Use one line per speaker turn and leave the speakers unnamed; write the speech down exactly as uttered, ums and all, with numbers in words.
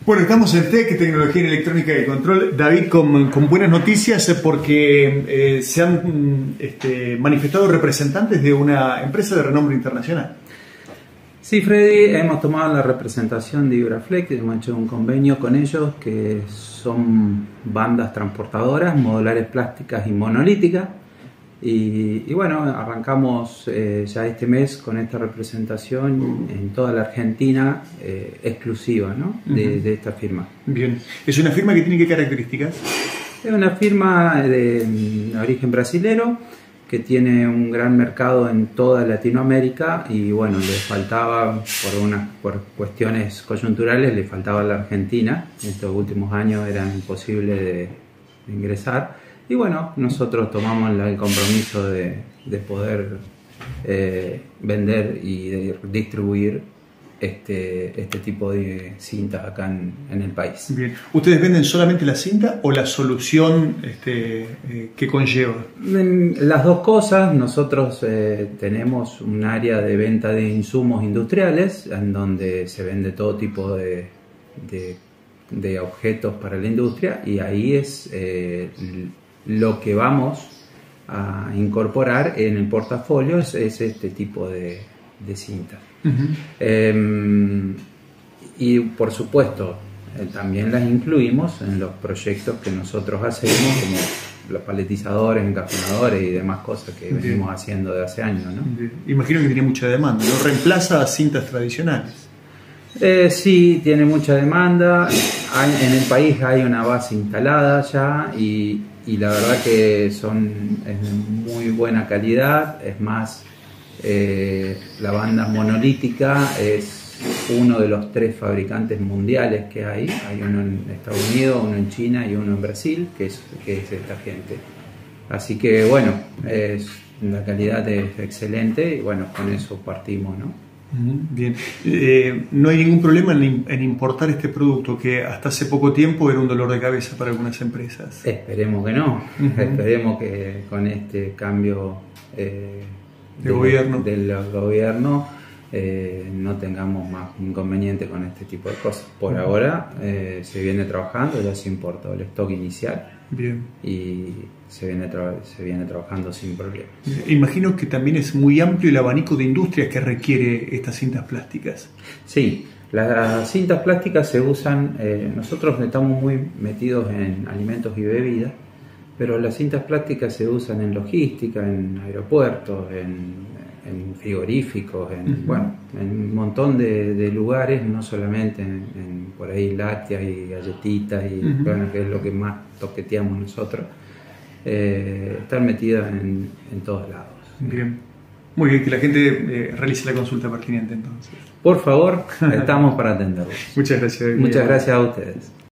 Bueno, estamos en T E C, Tecnología en Electrónica y Control. David, con, con buenas noticias porque eh, se han este, manifestado representantes de una empresa de renombre internacional.
Sí, Freddy, hemos tomado la representación de Ibraflex, hemos hecho un convenio con ellos que son bandas transportadoras, modulares plásticas y monolíticas. Y, y bueno, arrancamos eh, ya este mes con esta representación en toda la Argentina eh, exclusiva, ¿no? de, uh-huh. de esta firma.
Bien, ¿es una firma que tiene qué características?
Es una firma de, de origen brasilero que tiene un gran mercado en toda Latinoamérica y bueno, le faltaba, por, unas, por cuestiones coyunturales, le faltaba a la Argentina. En estos últimos años era imposible de, de ingresar. Y bueno, nosotros tomamos el compromiso de, de poder eh, vender y de distribuir este, este tipo de cintas acá en, en el país.
Bien. ¿Ustedes venden solamente la cinta o la solución este, eh, que conlleva?
Las dos cosas. Nosotros eh, tenemos un área de venta de insumos industriales en donde se vende todo tipo de, de, de objetos para la industria y ahí es eh, lo que vamos a incorporar en el portafolio es, es este tipo de, de cintas. Uh-huh. eh, y por supuesto eh, también las incluimos en los proyectos que nosotros hacemos, como los paletizadores, encajonadores y demás cosas que Bien. venimos haciendo de hace años, ¿no?
Imagino que tiene mucha demanda, ¿no? ¿Reemplaza a cintas tradicionales?
Eh, sí, tiene mucha demanda. Hay, en el país hay una base instalada ya y, y la verdad que son es de muy buena calidad. Es más, eh, la banda monolítica es uno de los tres fabricantes mundiales que hay. Hay uno en Estados Unidos, uno en China y uno en Brasil, que es, que es esta gente. Así que bueno, es, la calidad es excelente y bueno, con eso partimos, ¿no?
Bien, eh, no hay ningún problema en, en importar este producto que hasta hace poco tiempo era un dolor de cabeza para algunas empresas.
Esperemos que no, uh-huh. esperemos que con este cambio eh,
de, de gobierno,
del gobierno eh, no tengamos más inconveniente con este tipo de cosas. Por uh-huh. ahora eh, se viene trabajando, ya se importó el stock inicial.
Bien.
Y se viene, se viene trabajando sin problema.
Imagino que también es muy amplio el abanico de industrias que requiere estas cintas plásticas.
Sí, las cintas plásticas se usan, eh, nosotros estamos muy metidos en alimentos y bebidas, pero las cintas plásticas se usan en logística, en aeropuertos, en, en frigoríficos, en, uh-huh. bueno, en un montón de, de lugares, no solamente en, en por ahí lácteas y galletitas, y uh-huh. bueno, que es lo que más toqueteamos nosotros. Eh, están metidas en, en todos lados.
Bien. Muy bien, que la gente eh, realice la consulta pertinente entonces.
Por favor, estamos para atenderlos.
Muchas gracias.
Muchas gracias a ustedes.